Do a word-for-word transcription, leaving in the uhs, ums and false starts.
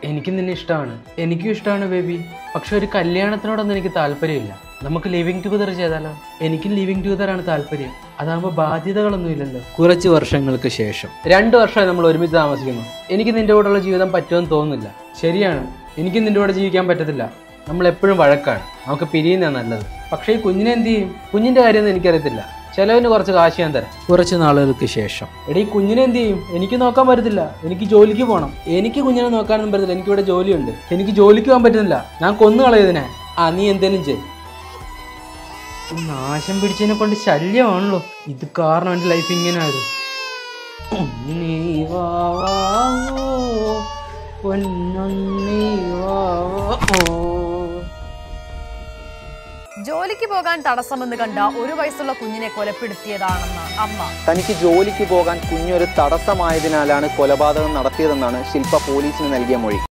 എനിക്ക് നിന്നെ ഇഷ്ടമാണ്, എനിക്കും ഇഷ്ടമാണ് ബേബി. പക്ഷെ ഒരു കല്യാണത്തിനോടൊന്നും എനിക്ക് താല്പര്യമില്ല. നമുക്ക് ലിവിങ് ടുഗദർ ചെയ്താലോ? എനിക്കും ലിവിങ് ടുഗദർ ആണ് താല്പര്യം. അതാകുമ്പോൾ ബാധ്യതകളൊന്നും ഇല്ലല്ലോ. കുറച്ച് വർഷങ്ങൾക്ക് ശേഷം, രണ്ട് വർഷമായി നമ്മൾ ഒരുമിച്ച് താമസിക്കുന്നു. എനിക്ക് നിന്റെ കൂടെയുള്ള ജീവിതം പറ്റുമെന്ന് തോന്നുന്നില്ല. ശരിയാണ്, എനിക്ക് നിന്റെ കൂടെ ജീവിക്കാൻ പറ്റത്തില്ല. നമ്മൾ എപ്പോഴും വഴക്കാണ്. നമുക്ക് പിരിയുന്നതാണ് നല്ലത്. പക്ഷേ ഈ കുഞ്ഞിനെ എന്ത് ചെയ്യും? കുഞ്ഞിന്റെ കാര്യമൊന്നും എനിക്കറിയത്തില്ല. ചിലവിന് കുറച്ച് കാശ് ഞാൻ തരാം. കുറച്ച് നാളുകൾക്ക് ശേഷം, എടീ കുഞ്ഞിനെ എന്ത് ചെയ്യും? എനിക്ക് നോക്കാൻ പറ്റത്തില്ല. എനിക്ക് ജോലിക്ക് പോകണം. എനിക്ക് കുഞ്ഞിനെ നോക്കാനൊന്നും പറ്റത്തില്ല. എനിക്കിവിടെ ജോലിയുണ്ട്. എനിക്ക് ജോലിക്ക് പോകാൻ പറ്റുന്നില്ല. ഞാൻ കൊന്നു കളയതിനെ. ആ നീ എന്തേലും ചെയ്യും. നാശം പിടിച്ചതിനെ കൊണ്ട് ശല്യമാണല്ലോ. ഇത് കാരണം എൻ്റെ ലൈഫ് ഇങ്ങനെ ആയത്. ജോലിക്ക് പോകാൻ തടസ്സമെന്ന് കണ്ട ഒരു വയസ്സുള്ള കുഞ്ഞിനെ കൊലപ്പെടുത്തിയതാണെന്ന് അമ്മ. തനിക്ക് ജോലിക്ക് പോകാൻ കുഞ്ഞൊരു തടസ്സമായതിനാലാണ് കൊലപാതകം നടത്തിയതെന്നാണ് ശില്പ പോലീസിന് നൽകിയ മൊഴി.